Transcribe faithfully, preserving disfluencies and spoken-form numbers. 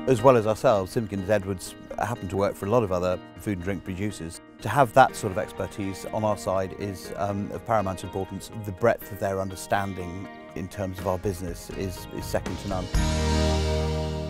As well as ourselves, Simpkins Edwards happen to work for a lot of other food and drink producers. To have that sort of expertise on our side is um, of paramount importance. The breadth of their understanding in terms of our business is, is second to none.